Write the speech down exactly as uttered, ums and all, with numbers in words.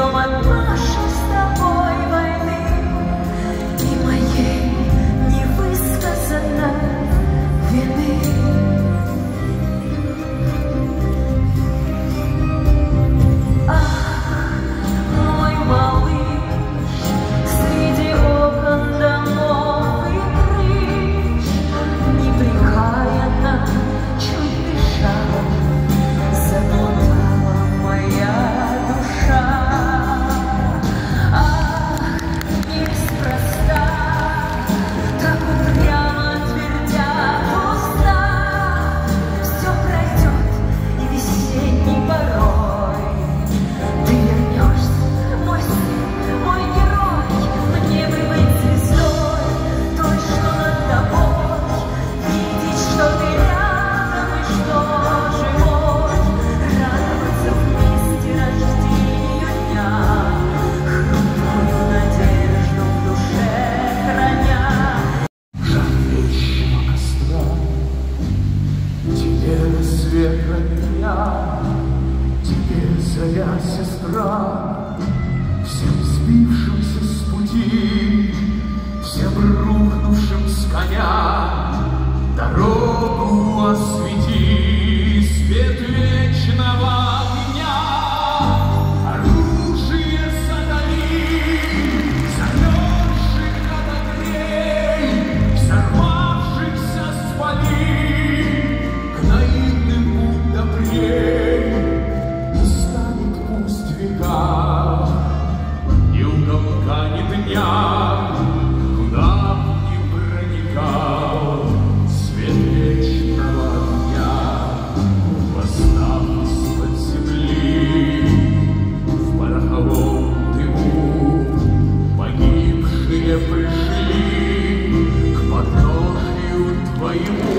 уйдем от нашей с тобой войны и моей невысказанной вины. Ах, мой малыш, среди окон домов и крыш, непрекаянно, чуть дыша, заплутала моя душа. Ах, неспроста, так упрямо твердят уста, все пройдет и весенний порой. Ты вернешься, мой сын, мой герой, мне бы быть звездой, той, что над тобой, видеть, что ты рядом и что живой, радоваться вместе рождению дня, хрупкую надежду в душе храня. Жар вечного костра, тебе свет родня, тебе заря сестра, всем сбившимся с пути, всем рухнувшим с коня, дорогу освети, свет вечного огня, оружие сотори, замерзших отогрей, взорвавшихся спали, к наивным путь допрей, не станет пусть века, ни уголка, ни дня, куда б ни проникал свет вечного огня, восстав из-под земли, в пороховом дыму погибшие пришли к подножию твоему.